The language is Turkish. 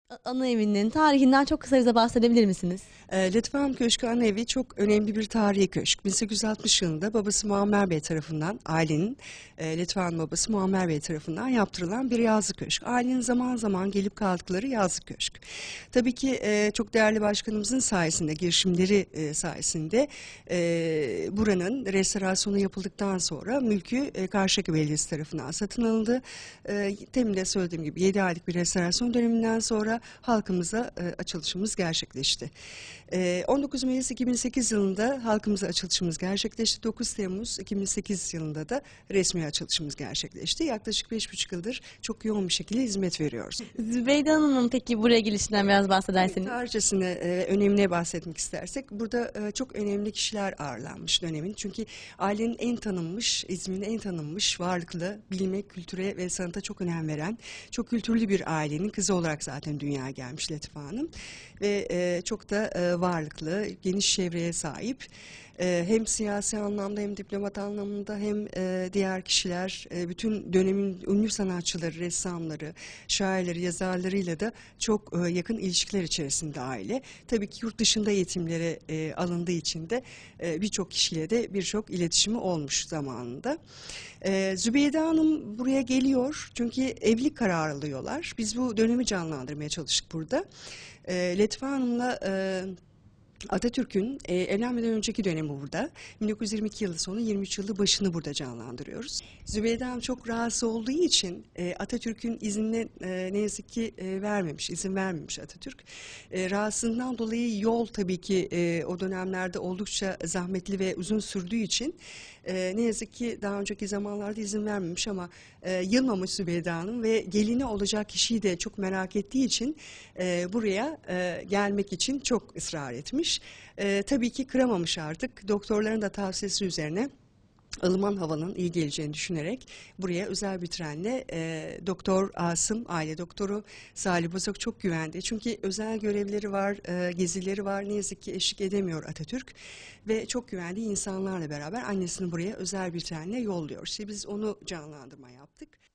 Ana evinin tarihinden çok kısa bize bahsedebilir misiniz? Lütfen Köşkü Anevi çok önemli bir tarihi köşk. 1860 yılında babası Muammer Bey tarafından, ailenin Lütfen babası Muammer Bey tarafından yaptırılan bir yazlık köşk. Ailenin zaman zaman gelip kaldıkları yazlık köşk. Tabii ki çok değerli başkanımızın sayesinde, girişimleri sayesinde buranın restorasyonu yapıldıktan sonra mülkü Karşıyaka Belediyesi tarafından satın alındı. Temin de söylediğim gibi 7 aylık bir restorasyon döneminden sonra halkımıza açılışımız gerçekleşti. 19 Mayıs 2008 yılında halkımıza açılışımız gerçekleşti. 9 Temmuz 2008 yılında da resmi açılışımız gerçekleşti. Yaklaşık 5,5 yıldır çok yoğun bir şekilde hizmet veriyoruz. Zübeyde Hanım'ın peki buraya gelişinden biraz bahsederseniz. Tarihçesine, önemine bahsetmek istersek, burada çok önemli kişiler ağırlanmış dönemin. Çünkü ailenin en tanınmış, İzmir'in en tanınmış, varlıklı, bilime, kültüre ve sanata çok önem veren, çok kültürlü bir ailenin kızı olarak zaten dünyaya gelmiş Latife Hanım. Ve çok da varlıklı, geniş çevreye sahip. Hem siyasi anlamda hem diplomat anlamında hem diğer kişiler, bütün dönemin ünlü sanatçıları, ressamları, şairleri, yazarlarıyla da çok yakın ilişkiler içerisinde aile. Tabii ki yurt dışında eğitimlere alındığı için de birçok kişiyle de birçok iletişimi olmuş zamanında. Zübeyde Hanım buraya geliyor çünkü evlilik kararı alıyorlar. Biz bu dönemi canlandırmaya çalıştık burada. Latife Hanım'la Atatürk'ün evlenmeden önceki dönemi burada. 1922 yılı sonu 23 yılı başını burada canlandırıyoruz. Zübeyde Hanım çok rahatsız olduğu için Atatürk'ün iznine ne yazık ki izin vermemiş Atatürk. Rahatsızlığından dolayı yol tabii ki o dönemlerde oldukça zahmetli ve uzun sürdüğü için ne yazık ki daha önceki zamanlarda izin vermemiş ama yılmamış Zübeyde Hanım ve gelini olacak kişiyi de çok merak ettiği için buraya gelmek için çok ısrar etmiş. Tabii ki kıramamış artık. Doktorların da tavsiyesi üzerine ılıman havanın iyi geleceğini düşünerek buraya özel bir trenle Doktor Asım, aile doktoru Salih Bozok çok güvendi. Çünkü özel görevleri var, gezileri var. Ne yazık ki eşlik edemiyor Atatürk ve çok güvendiği insanlarla beraber annesini buraya özel bir trenle yolluyor. İşte biz onu canlandırma yaptık.